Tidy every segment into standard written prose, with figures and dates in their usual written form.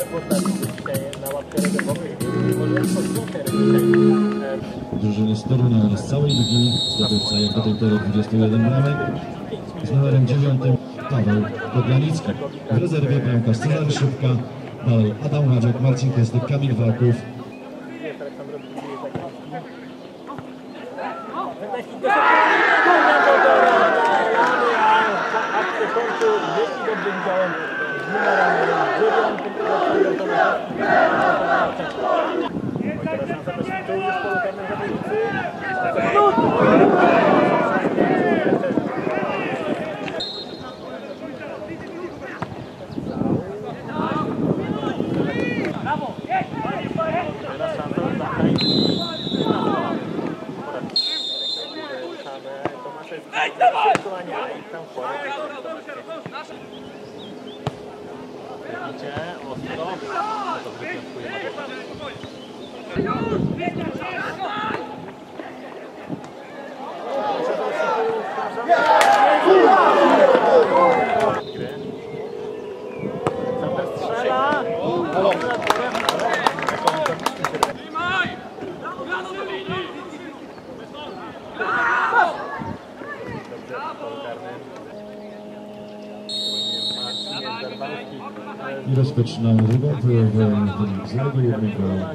Drużyny z Torunia z całej ligi, zdobywca jak do tej pory 21 bramek, z numerem 9 Paweł Podlanicki. W rezerwie bramkarz Cezary Szybka, dalej Adam Ładziak, Marcin Kestyk, Kamil Walków. I rozpoczynamy drugą połowę z 0-1.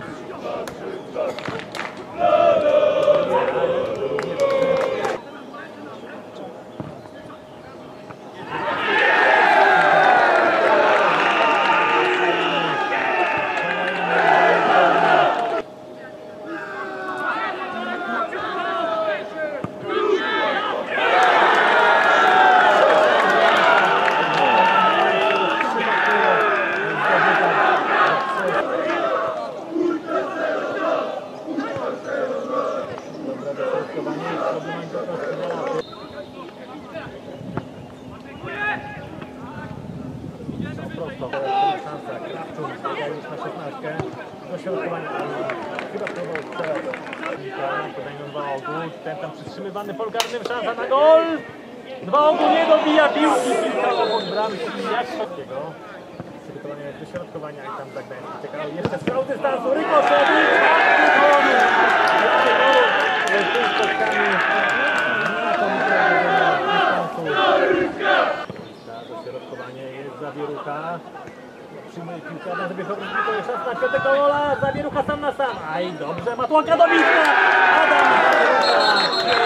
Ten tam przytrzymywany pol karny, szansa na gol! 2 nie dobija piłki, piłka obok bramki, jak takiego. Przygotowanie do środkowania i tam Zagdański czekają jeszcze z koło dystansu, Rykoszewicz! Do środkowania jest Zawierucha. Przyjmuje piłkę, Adam Zabiechowicz, to jest szans na piątego gola, Zawierucha sam na sam. Aj, dobrze, Matłaka do Miska! Adam Zawierucha!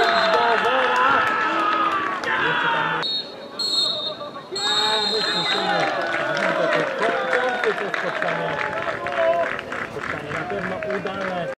5-0. Jeszcze tam... Spotkanie na pewno udane.